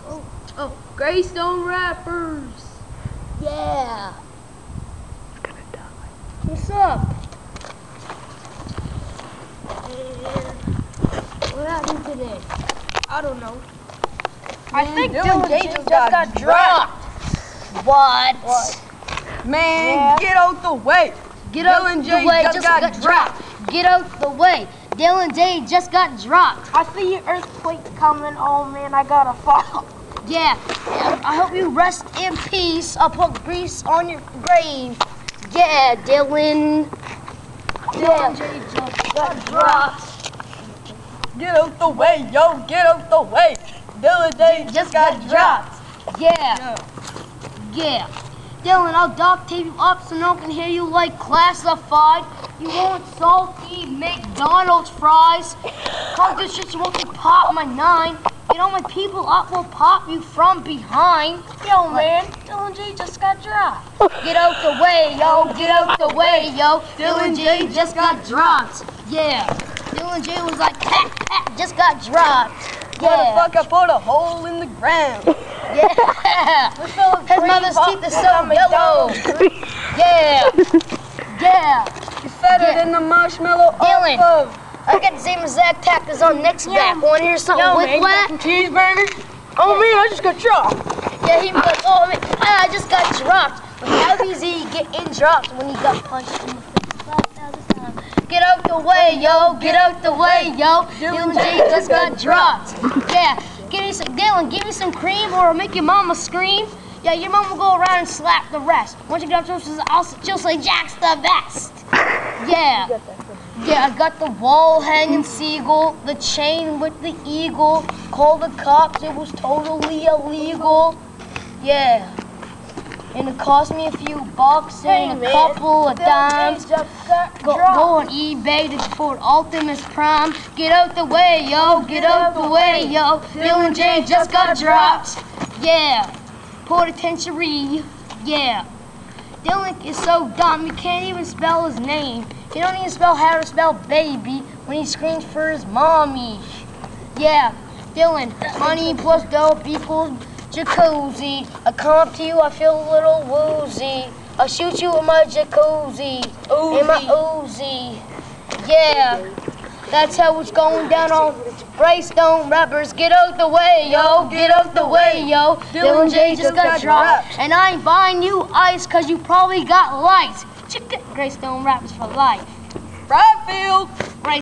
Oh, Greystone Rappers. Yeah. It's gonna die. What's up? What happened today? I don't know. I think Dylan J just got dropped. What? Man, Yeah. get out the way. Get out Dylan the J way, just got dropped. Get out the way. Dylan J just got dropped. I see an earthquake coming. Oh man, I gotta fall. Yeah, I hope you rest in peace. I'll put grease on your grave. Yeah, Dylan. Dylan J just got dropped. Get out the way, yo. Get out the way. Dylan J Just got dropped. Yeah. Yeah. Dylan, I'll duct tape you up so no one can hear you like classified. You want salty McDonald's fries? Call this shit so won't you pop my 9. Get all my people up, will pop you from behind. Yo, man, Dylan J just got dropped. Get out the way, yo. Get out the way, yo. Dylan J just got dropped. Yeah. Dylan J was like, just got dropped. Yeah. Motherfucker put a hole in the ground. Yeah. His mother's teeth are so yellow. Yeah. Yeah. You fed it in the marshmallow Dylan. off of. I got the same exact tactics on next back. Want to hear something with wet? Cheeseburgers. Oh man, I just got dropped. Yeah, he was like, oh man, I just got dropped. But how easy you get in dropped when you got punched in the face? Get out the way, yo. Get out the way, yo. Dylan J just got dropped. Yeah. Give me some, Dylan, give me some cream or I'll make your mama scream. Yeah, your mom will go around and slap the rest. Once you get up to her, she'll say, Jack's the best. Yeah. Yeah, I got the wall hanging seagull, the chain with the eagle. Call the cops, it was totally illegal. Yeah. And it cost me a few bucks and a couple of dimes. Go on eBay to afford Optimus Prime. Get out the way, yo. Get out the way, yo. Dylan J just got dropped. Yeah. Penitentiary. Yeah. Dylan is so dumb, you can't even spell his name. He don't even spell how to spell baby when he screams for his mommy. Yeah. Dylan, money plus dope equals jacuzzi. I come up to you, I feel a little woozy. I'll shoot you with my jacuzzi and my Uzi. Yeah, that's how it's going down on Greystone Rappers. Get out the way, yo. Get out the way, yo. Dylan J just got dropped. And I ain't buying you ice cause you probably got lights. Greystone Rappers for life. Right field.